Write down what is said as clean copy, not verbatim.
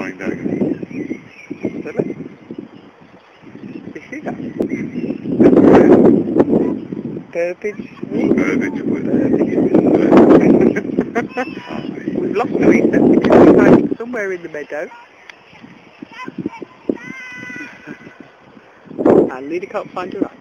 flying down. Really? You see that? Burbage Wood? Burbage Wood. We've lost Louisa because we're hiding somewhere in the meadow. And Lena can't find her right.